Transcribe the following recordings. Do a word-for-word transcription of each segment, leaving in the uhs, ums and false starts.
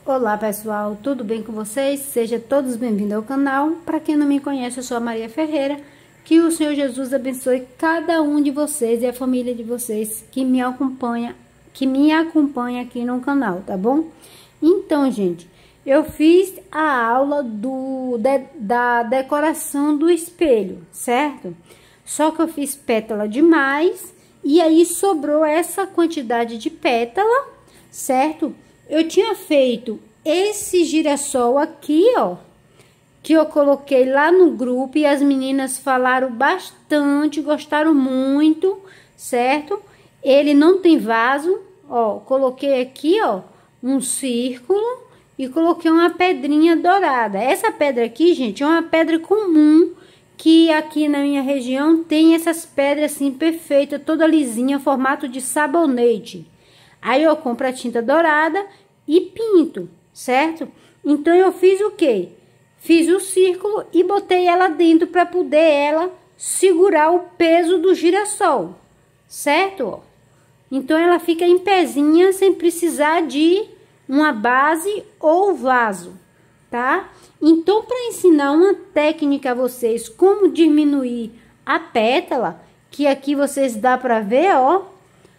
Olá pessoal, tudo bem com vocês? Sejam todos bem-vindos ao canal. Para quem não me conhece, eu sou a Maria Ferreira. Que o Senhor Jesus abençoe cada um de vocês e a família de vocês que me acompanha, que me acompanha aqui no canal, tá bom? Então, gente, eu fiz a aula do, de, da decoração do espelho, certo? Só que eu fiz pétala demais e aí sobrou essa quantidade de pétala, certo? Eu tinha feito esse girassol aqui, ó, que eu coloquei lá no grupo e as meninas falaram bastante, gostaram muito, certo? Ele não tem vaso, ó, coloquei aqui, ó, um círculo e coloquei uma pedrinha dourada. Essa pedra aqui, gente, é uma pedra comum que aqui na minha região tem essas pedras assim perfeitas, toda lisinha, formato de sabonete. Aí eu compro a tinta dourada e pinto, certo? Então eu fiz o quê? Fiz o círculo e botei ela dentro para poder ela segurar o peso do girassol, certo? Então ela fica em pezinha sem precisar de uma base ou vaso, tá? Então, para ensinar uma técnica a vocês como diminuir a pétala, que aqui vocês dá para ver, ó,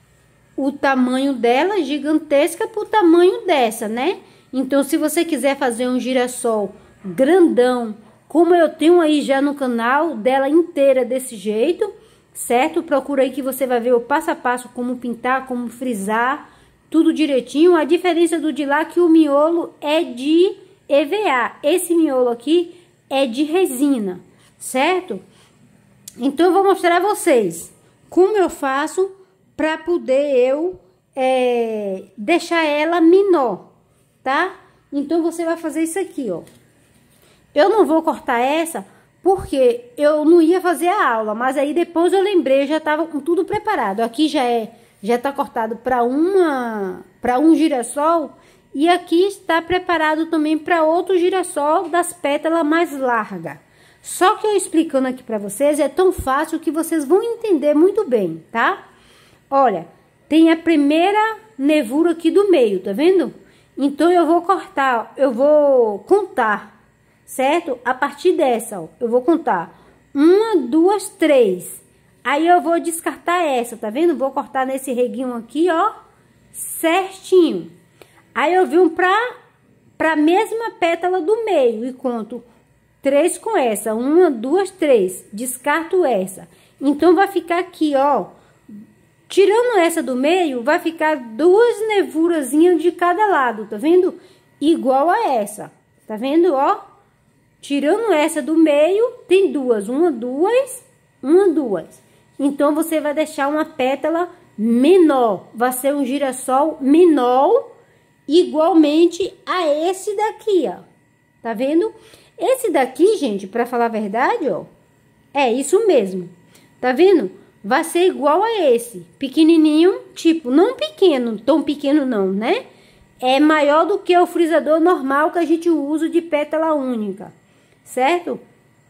o tamanho dela gigantesca pro tamanho dessa, né? Então, se você quiser fazer um girassol grandão, como eu tenho aí já no canal, dela inteira desse jeito, certo? Procura aí que você vai ver o passo a passo, como pintar, como frisar, tudo direitinho. A diferença do de lá é que o miolo é de E V A, esse miolo aqui é de resina, certo? Então, eu vou mostrar a vocês como eu faço para poder eu é, deixar ela menor, tá? Então, você vai fazer isso aqui, ó. Eu não vou cortar essa, porque eu não ia fazer a aula, mas aí depois eu lembrei, já tava com tudo preparado. Aqui já é, já tá cortado para uma, para um girassol, e aqui está preparado também para outro girassol das pétalas mais larga. Só que eu explicando aqui para vocês é tão fácil que vocês vão entender muito bem, tá? Olha, tem a primeira nervura aqui do meio, tá vendo? Então, eu vou cortar, eu vou contar, certo? A partir dessa, ó, eu vou contar uma, duas, três. Aí, eu vou descartar essa, tá vendo? Vou cortar nesse reguinho aqui, ó, certinho. Aí, eu venho pra, pra mesma pétala do meio e conto três com essa. Uma, duas, três. Descarto essa. Então, vai ficar aqui, ó. Tirando essa do meio, vai ficar duas nervurazinhas de cada lado, tá vendo? Igual a essa, tá vendo, ó? Tirando essa do meio, tem duas, uma, duas, uma, duas. Então, você vai deixar uma pétala menor, vai ser um girassol menor, igualmente a esse daqui, ó. Tá vendo? Esse daqui, gente, pra falar a verdade, ó, é isso mesmo, tá vendo? Vai ser igual a esse, pequenininho, tipo, não pequeno, tão pequeno não, né? É maior do que o frisador normal que a gente usa de pétala única, certo?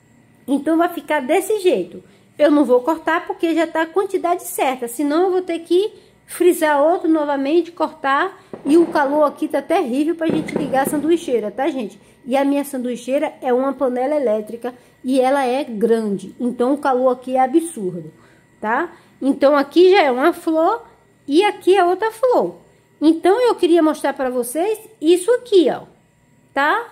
Então, vai ficar desse jeito. Eu não vou cortar porque já tá a quantidade certa, senão eu vou ter que frisar outro novamente, cortar. E o calor aqui tá terrível pra gente ligar a sanduicheira, tá, gente? E a minha sanduicheira é uma panela elétrica e ela é grande, então o calor aqui é absurdo. Tá? Então, aqui já é uma flor e aqui é outra flor. Então, eu queria mostrar para vocês isso aqui, ó. Tá?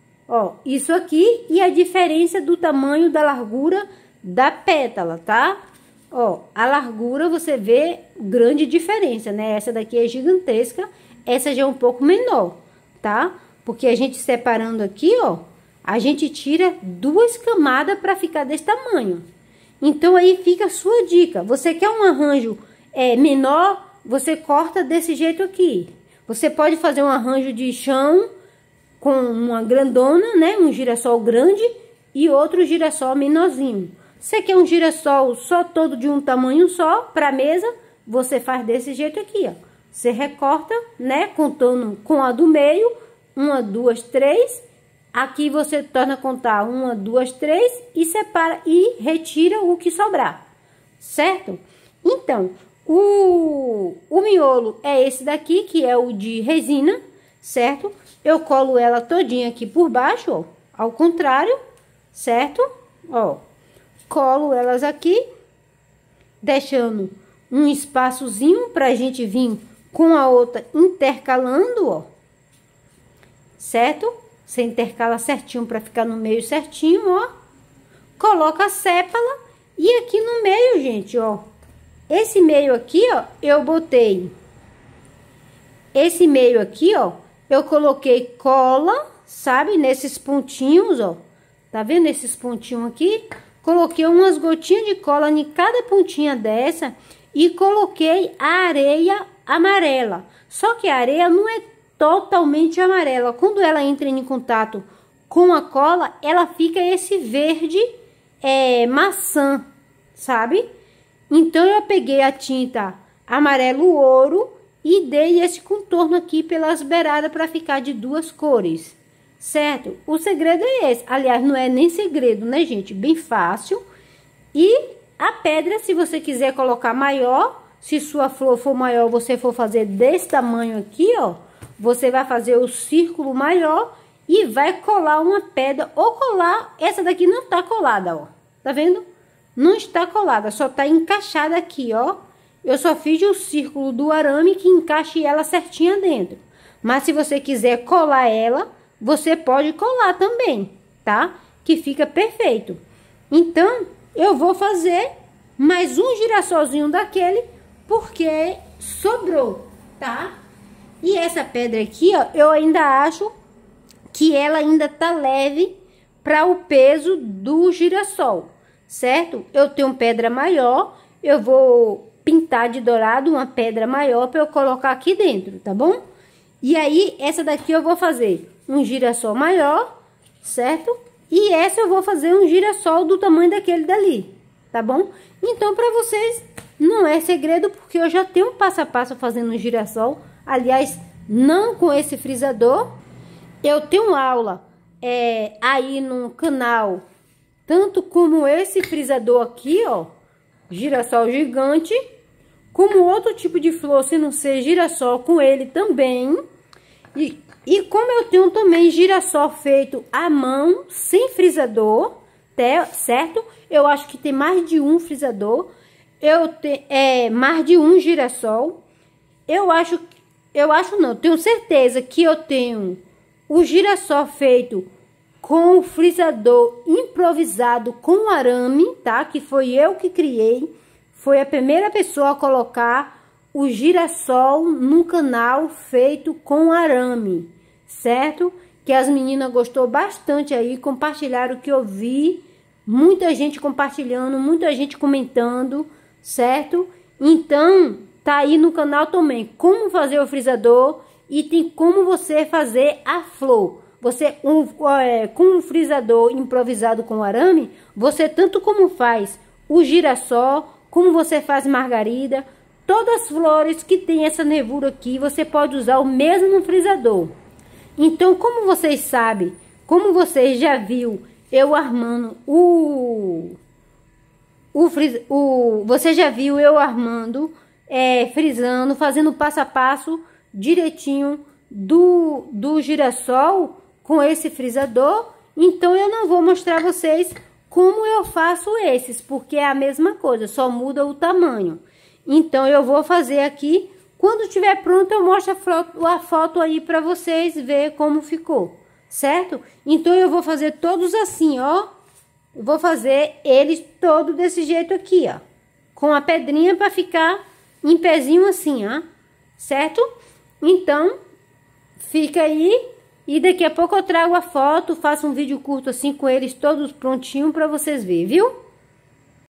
Ó, isso aqui e a diferença do tamanho da largura da pétala, tá? Ó, a largura você vê grande diferença, né? Essa daqui é gigantesca, essa já é um pouco menor, tá? Porque a gente separando aqui, ó, a gente tira duas camadas para ficar desse tamanho. Então, aí fica a sua dica. Você quer um arranjo é, menor, você corta desse jeito aqui. Você pode fazer um arranjo de chão com uma grandona, né? Um girassol grande e outro girassol menorzinho. Você quer um girassol só todo de um tamanho só para mesa, você faz desse jeito aqui, ó. Você recorta, né? Contando com a do meio, uma, duas, três. Aqui você torna a contar uma, duas, três e separa e retira o que sobrar, certo? Então, o, o miolo é esse daqui, que é o de resina, certo? Eu colo ela todinha aqui por baixo, ó, ao contrário, certo? Ó, colo elas aqui, deixando um espaçozinho pra gente vir com a outra intercalando, ó, certo? Você intercala certinho pra ficar no meio certinho, ó. Coloca a sépala e aqui no meio, gente, ó, esse meio aqui, ó, eu botei, esse meio aqui, ó, eu coloquei cola, sabe, nesses pontinhos, ó, tá vendo esses pontinhos aqui? Coloquei umas gotinhas de cola em cada pontinha dessa e coloquei a areia amarela. Só que a areia não é totalmente amarela. Quando ela entra em contato com a cola, ela fica esse verde é, maçã, sabe? Então, eu peguei a tinta amarelo ouro e dei esse contorno aqui pelas beiradas para ficar de duas cores, certo? O segredo é esse. Aliás, não é nem segredo, né, gente? Bem fácil. E a pedra, se você quiser colocar maior, se sua flor for maior, você for fazer desse tamanho aqui, ó, você vai fazer o círculo maior e vai colar uma pedra, ou colar, essa daqui não tá colada, ó, tá vendo? Não está colada, só tá encaixada aqui, ó. Eu só fiz o círculo do arame que encaixe ela certinha dentro. Mas se você quiser colar ela, você pode colar também, tá? Que fica perfeito. Então, eu vou fazer mais um girassolzinho daquele, porque sobrou, tá? E essa pedra aqui, ó, eu ainda acho que ela ainda tá leve para o peso do girassol, certo? Eu tenho pedra maior, eu vou pintar de dourado uma pedra maior para eu colocar aqui dentro, tá bom? E aí, essa daqui eu vou fazer um girassol maior, certo? E essa eu vou fazer um girassol do tamanho daquele dali, tá bom? Então, para vocês, não é segredo, porque eu já tenho um passo a passo fazendo um girassol. Aliás, não com esse frisador. Eu tenho aula é, aí no canal, tanto como esse frisador aqui, ó, girassol gigante, como outro tipo de flor, se não ser girassol, com ele também. E, e como eu tenho também girassol feito à mão, sem frisador, tá, certo? Eu acho que tem mais de um frisador. Eu tenho é, mais de um girassol. Eu acho, eu acho não, tenho certeza que eu tenho o girassol feito com o frisador improvisado com arame, tá? Que foi eu que criei. Foi a primeira pessoa a colocar o girassol no canal feito com arame, certo? Que as meninas gostou bastante aí, compartilharam o que eu vi. Muita gente compartilhando, muita gente comentando, certo? Então, tá aí no canal também como fazer o frisador e tem como você fazer a flor. Você, um, é, com um frisador improvisado com arame, você tanto como faz o girassol, como você faz margarida, todas as flores que tem essa nervura aqui, você pode usar o mesmo frisador. Então, como vocês sabem, como vocês já viu eu armando o... o, fris, o você já viu eu armando, é, frisando, fazendo passo a passo direitinho do, do girassol com esse frisador. Então, eu não vou mostrar vocês como eu faço esses, porque é a mesma coisa, só muda o tamanho. Então, eu vou fazer aqui. Quando tiver pronto, eu mostro a foto, a foto aí para vocês ver como ficou, certo? Então, eu vou fazer todos assim, ó. Eu vou fazer eles todo desse jeito aqui, ó. Com a pedrinha para ficar em pezinho assim, ó. Certo? Então, fica aí. E daqui a pouco eu trago a foto, faço um vídeo curto assim com eles todos prontinho para vocês verem, viu?